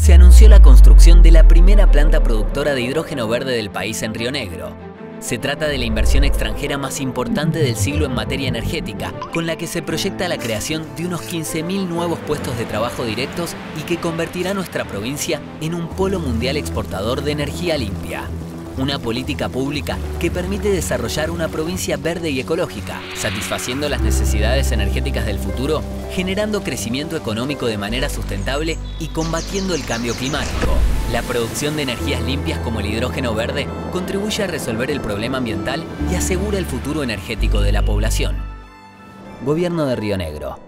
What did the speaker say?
se anunció la construcción de la primera planta productora de hidrógeno verde del país en Río Negro. Se trata de la inversión extranjera más importante del siglo en materia energética, con la que se proyecta la creación de unos 15.000 nuevos puestos de trabajo directos y que convertirá nuestra provincia en un polo mundial exportador de energía limpia. Una política pública que permite desarrollar una provincia verde y ecológica, satisfaciendo las necesidades energéticas del futuro, generando crecimiento económico de manera sustentable y combatiendo el cambio climático. La producción de energías limpias como el hidrógeno verde contribuye a resolver el problema ambiental y asegura el futuro energético de la población. Gobierno de Río Negro.